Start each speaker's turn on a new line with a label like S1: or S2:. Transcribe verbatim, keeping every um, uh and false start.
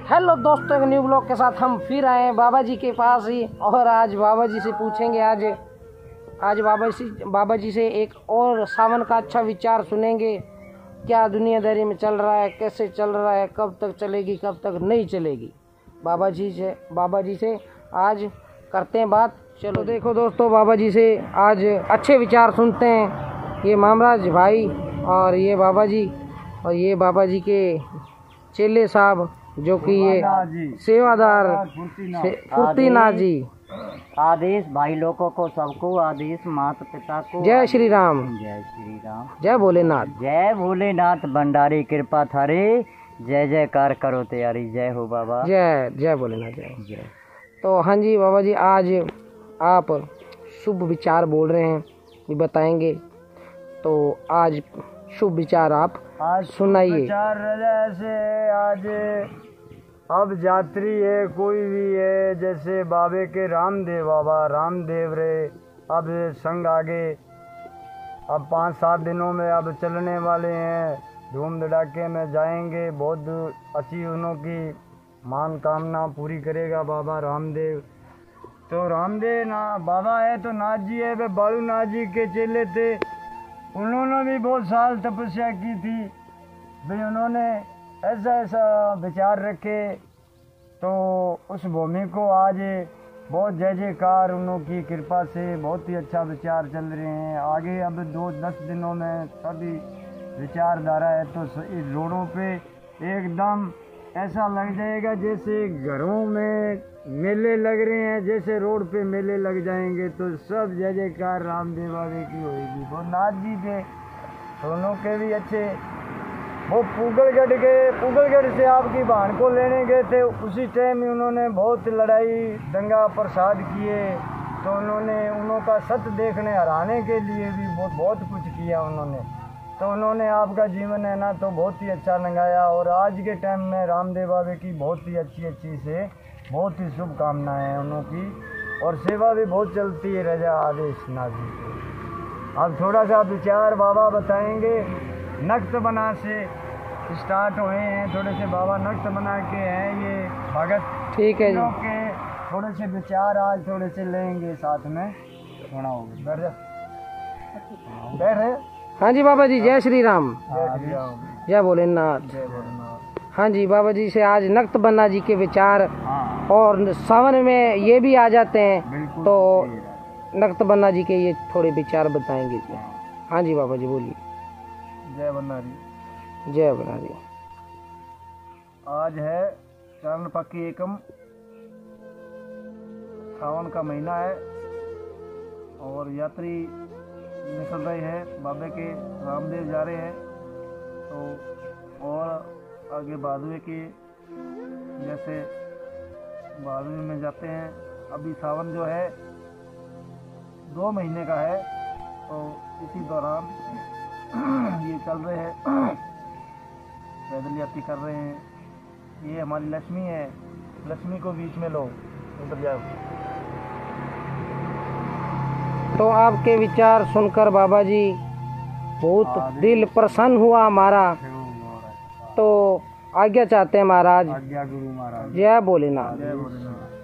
S1: Hello दोस्तों, एक new blog के साथ हम फिर आए हैं बाबा जी के पास ही। और आज बाबा जी से पूछेंगे, आज आज बाबा जी बाबा जी से एक और सावन का अच्छा विचार सुनेंगे। क्या दुनियादारी में चल रहा है, कैसे चल रहा है, कब तक चलेगी, कब तक नहीं चलेगी, बाबा जी से बाबा जी से आज करते हैं बात। चलो देखो दोस्तों, बाबा जी से आज अच्छे विचार सुनते हैं। ये मामराज भाई और ये बाबा जी और ये बाबा जी के चेले साहब जो कि ये सेवादार फुर्तीनाथ जी।
S2: आदेश भाई लोगों को सबको आदेश, माता पिता को
S1: जय श्री राम।
S2: जय श्री राम।
S1: जय भोलेनाथ।
S2: जय भोलेनाथ भंडारी कृपा थारे, जय जयकार करो तैयारी। जय हो बाबा।
S1: जय जय भोलेनाथ। जय
S2: जय।
S1: तो हाँ जी बाबा जी, आज आप शुभ विचार बोल रहे हैं, ये बताएंगे। तो आज शुभ विचार आप
S3: आज
S1: सुनाइए।
S3: विचार जैसे आज अब यात्री है, कोई भी है, जैसे बाबे के रामदेव बाबा रामदेव रे अब संग आगे अब पाँच सात दिनों में अब चलने वाले हैं, धूम धड़ाके में जाएंगे। बहुत अच्छी उन्हों की मान कामना पूरी करेगा बाबा रामदेव। तो रामदेव ना बाबा है तो नाथ जी है, वे बालू नाथ जी के चेले थे। उन्होंने भी बहुत साल तपस्या की थी, भाई उन्होंने ऐसा ऐसा विचार रखे। तो उस भूमि को आज बहुत जय जयकार, उन्हों की कृपा से बहुत ही अच्छा विचार चल रहे हैं। आगे अब दो दस दिनों में सभी विचारधारा है तो इस रोडों पे एकदम ऐसा लग जाएगा जैसे घरों में मेले लग रहे हैं, जैसे रोड पे मेले लग जाएंगे। तो सब जय जयकार रामदेव बाबे की होगी। वो नाथ जी थे, दोनों के भी अच्छे। वो पूगलगढ़ गए, पूगलगढ़ से आपकी बहन को लेने गए थे। उसी टाइम में उन्होंने बहुत लड़ाई दंगा प्रसाद किए। तो उन्होंने उन्हों का सत्य देखने हराने के लिए भी बहुत बहुत कुछ किया उन्होंने। तो उन्होंने आपका जीवन है ना तो बहुत ही अच्छा लंघाया। और आज के टाइम में रामदेव बाबे की बहुत ही अच्छी अच्छी से बहुत ही शुभकामनाएं हैं उन्हों की, और सेवा भी बहुत चलती है रजा आदेश नाथ जी की। अब थोड़ा सा विचार बाबा बताएंगे। नक्त बना से स्टार्ट हुए हैं, थोड़े से बाबा नक्त बना के हैं ये भगत।
S1: ठीक है जी।
S3: के थोड़े से विचार आज थोड़े से लेंगे साथ में। थोड़ा हो गया, बैठ जा, बैठ रहे।
S1: हाँ जी बाबा जी, जय श्री राम।
S3: जय श्री राम।
S1: जय भोलेनाथ।
S3: जय भोलेनाथ।
S1: हाँ जी बाबा जी से आज नक्त बन्ना जी के विचार,
S3: हाँ
S1: और सावन में ये भी आ जाते हैं
S3: बिल्कुल।
S1: तो नक्त बन्ना जी के ये थोड़े विचार बताएंगे जी। हाँ जी बाबा जी बोलिए।
S3: जय भंडारी।
S1: जय भंडारी।
S3: आज है चरण पक्की एकम, सावन का महीना है और यात्री निकल रहे हैं, बाबे के रामदेव जा रहे हैं। तो और आगे बादुए के जैसे बादुए में जाते हैं। अभी सावन जो है दो महीने का है, तो इसी दौरान ये चल रहे हैं, पैदल यात्री कर रहे हैं। ये हमारी लक्ष्मी है, लक्ष्मी को बीच में लो, उधर जाओ।
S1: तो आपके विचार सुनकर बाबा जी बहुत दिल प्रसन्न हुआ हमारा। तो आज्ञा चाहते हैं महाराज।
S3: आज्ञा गुरु महाराज।
S1: जय भोलेनाथ।
S3: जय भोलेनाथ।